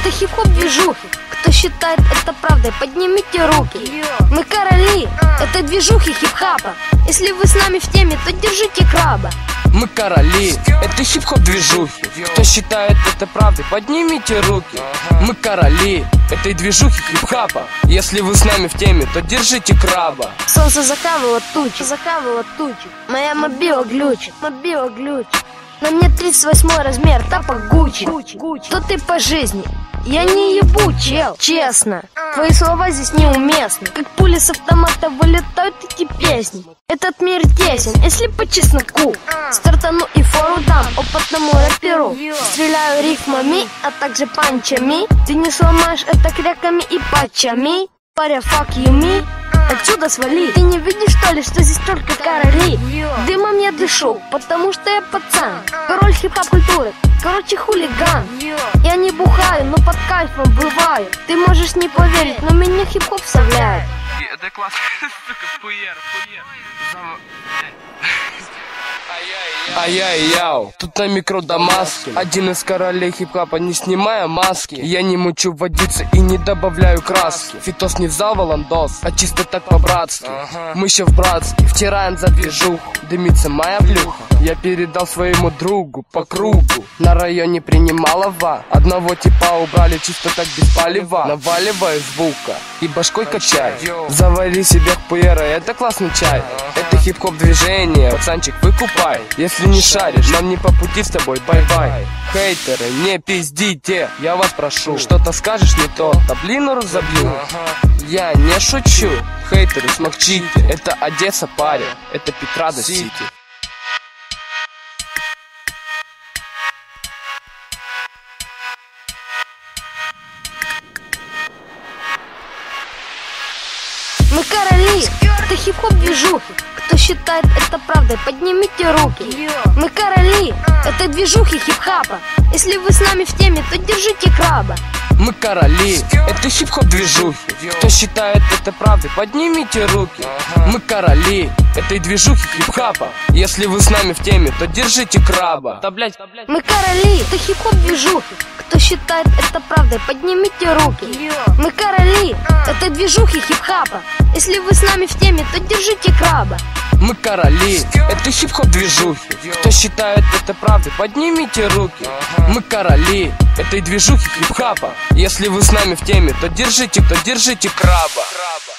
Это хип-хоп движухи. Кто считает это правдой, поднимите руки. Мы короли этой движухи хип-хапа. Если вы с нами в теме, то держите краба. Мы короли этой хип-хоп движухи. Кто считает это правдой, поднимите руки. Мы короли этой движухи хип-хапа. Если вы с нами в теме, то держите краба. Солнце закалывало тучи, моя мобила глючит, На мне 38 размер, тапок Гуччи. Кто ты по жизни? Я не ебу, чел, честно. Твои слова здесь неуместны. Как пули с автомата вылетают эти песни. Этот мир тесен, если по чесноку. Стартану и фору дам опытному рэперу. Стреляю рифмами, а также панчами. Ты не сломаешь это кряками и патчами. Паря, fuck you me. Отсюда свали. Ты не видишь, что ли, что здесь только короли? Дымом я дышу, потому что я пацан. Король хип-хоп культуры, короче хулиган. Я не бухаю, но под кайфом бываю. Ты можешь не поверить, но меня хип-хоп вставляет. Это классно, сука, фуер. Ай-яй-яу, тут на микро Дамаски. Один из королей хип-хопа, не снимая маски. Я не мучу водицы и не добавляю краски. Фитос не в зал валандос, а чисто так по-братски. Мы еще в братске, втираем за движуху. Дымится моя плюха. Я передал своему другу по кругу. На районе принимала ва. Одного типа убрали чисто так без палева. Наваливаю звука и башкой качай. Завари себе хуера, это классный чай. Это хип-хоп движение, пацанчик, выкупай. Если не шаришь, нам не по пути с тобой, бай-бай. Хейтеры, не пиздите, я вас прошу. Что-то скажешь не то, да блин, разобью. Я не шучу, хейтеры, смолчите. Это Одесса, парень, это Петрадо-Сити. Мы короли это хип-хоп движухи. Кто считает это правдой, поднимите руки. Мы короли этой движухи хип-хапа. Если вы с нами в теме, то держите краба. Мы короли этой хип-хоп движухи. Кто считает это правдой, поднимите руки. Мы короли этой движухи хип-хапа. Если вы с нами в теме, то держите краба. Да, блять. Мы короли это хип-хоп движухи. Кто считает это правдой, поднимите руки. Мы короли этой движухи хип-хапа. Если вы с нами в теме, то держите краба. Мы короли этой хип-хоп движухи. Кто считает это правдой, поднимите руки. Мы короли этой движухи хип-хапа. Если вы с нами в теме, то держите краба.